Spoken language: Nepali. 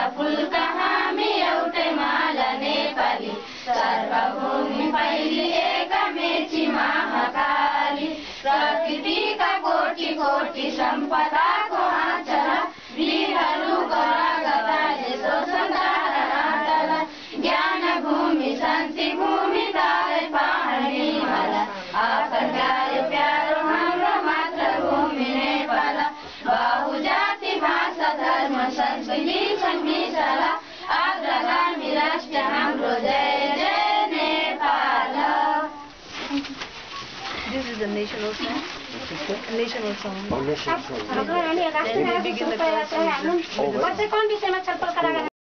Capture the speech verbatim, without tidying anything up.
फुलका हामी एउटै माला नेपाली सार्वभौमी पहिले एक मेची महाकाली प्रकृतिका कोटि कोटि सम्पदाको आँचल वीरहरूको रगतले शोषण नाटल ज्ञान भूमि शान्ति भूमि तारै पानी मला आफर गायो प्यारो हाम्रो मातृभूमि नेपाल बहुजाति भाषा धर्म संस्कृति संगीतला अग्रगामी राष्ट्र हाम्रो जय जय Nepal. This is the national song. National song. Oh, national song. Begin the